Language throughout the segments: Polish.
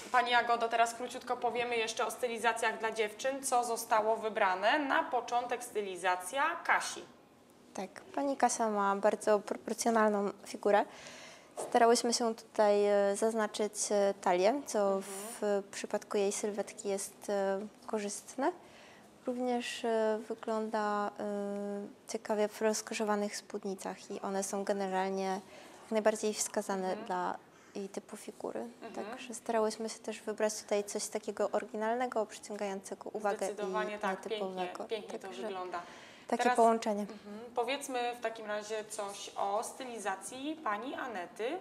Pani Jagodo, teraz króciutko powiemy jeszcze o stylizacjach dla dziewczyn. Co zostało wybrane? Na początek stylizacja Kasi. Tak, pani Kasia ma bardzo proporcjonalną figurę. Starałyśmy się tutaj zaznaczyć talię, co w przypadku jej sylwetki jest korzystne. Również wygląda ciekawie w rozkrzyżowanych spódnicach i one są generalnie jak najbardziej wskazane dla jej typu figury. Także starałyśmy się też wybrać tutaj coś takiego oryginalnego, przyciągającego uwagę Zdecydowanie i tak, nietypowego. pięknie to wygląda. Takie Teraz, połączenie. Powiedzmy w takim razie coś o stylizacji pani Anety.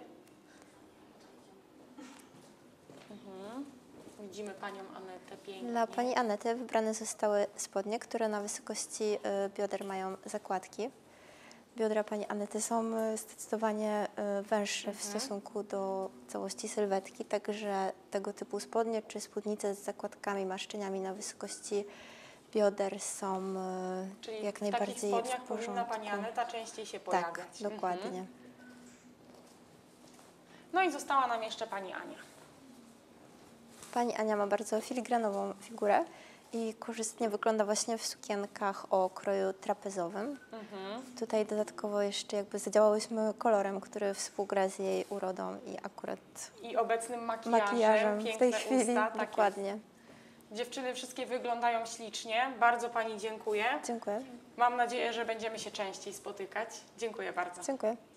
Widzimy panią Anetę pięknie. Dla pani Anety wybrane zostały spodnie, które na wysokości bioder mają zakładki. Biodra pani Anety są zdecydowanie węższe w stosunku do całości sylwetki, także tego typu spodnie czy spódnice z zakładkami, marszczeniami na wysokości bioder są Czyli jak w najbardziej takich spodniach w porządku. powinna pani Aneta częściej się pojawiać. Tak, dokładnie. No i została nam jeszcze pani Ania. Pani Ania ma bardzo filigranową figurę i korzystnie wygląda właśnie w sukienkach o kroju trapezowym. Tutaj dodatkowo jeszcze jakby zadziałałyśmy kolorem, który współgra z jej urodą i akurat I obecnym makijażem piękne w tej chwili. usta. Tak Dokładnie. jest. Dziewczyny wszystkie wyglądają ślicznie. Bardzo pani dziękuję. Dziękuję. Mam nadzieję, że będziemy się częściej spotykać. Dziękuję bardzo. Dziękuję.